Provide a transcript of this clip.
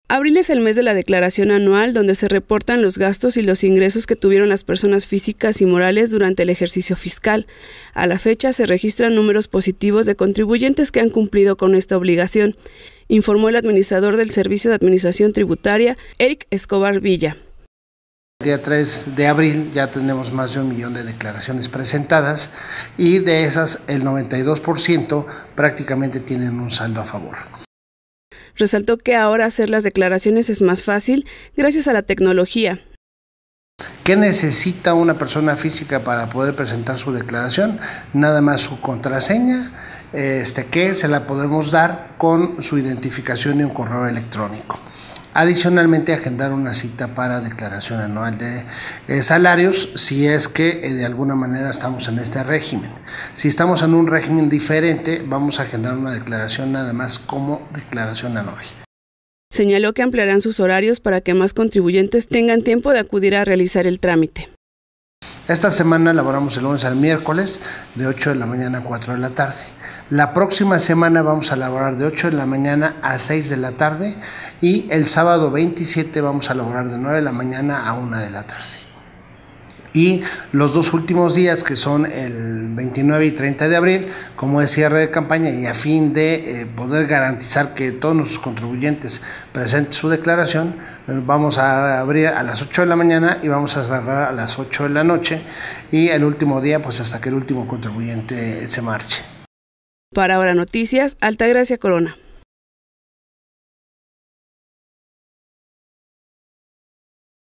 Abril es el mes de la declaración anual, donde se reportan los gastos y los ingresos que tuvieron las personas físicas y morales durante el ejercicio fiscal. A la fecha se registran números positivos de contribuyentes que han cumplido con esta obligación, informó el administrador del Servicio de Administración Tributaria, Eric Escobar Villa. El día 3 de abril ya tenemos más de 1 millón de declaraciones presentadas y de esas el 92% prácticamente tienen un saldo a favor. Resaltó que ahora hacer las declaraciones es más fácil gracias a la tecnología. ¿Qué necesita una persona física para poder presentar su declaración? Nada más su contraseña, que se la podemos dar con su identificación y un correo electrónico. Adicionalmente, agendar una cita para declaración anual de salarios, si es que de alguna manera estamos en este régimen. Si estamos en un régimen diferente, vamos a agendar una declaración nada más como declaración anual. Señaló que ampliarán sus horarios para que más contribuyentes tengan tiempo de acudir a realizar el trámite. Esta semana laboramos el lunes al miércoles de 8 de la mañana a 4 de la tarde. La próxima semana vamos a laborar de 8 de la mañana a 6 de la tarde y el sábado 27 vamos a laborar de 9 de la mañana a 1 de la tarde. Y los dos últimos días, que son el 29 y 30 de abril, como es cierre de campaña y a fin de poder garantizar que todos nuestros contribuyentes presenten su declaración, vamos a abrir a las 8 de la mañana y vamos a cerrar a las 8 de la noche y el último día pues hasta que el último contribuyente se marche. Para Ahora Noticias, Altagracia Corona.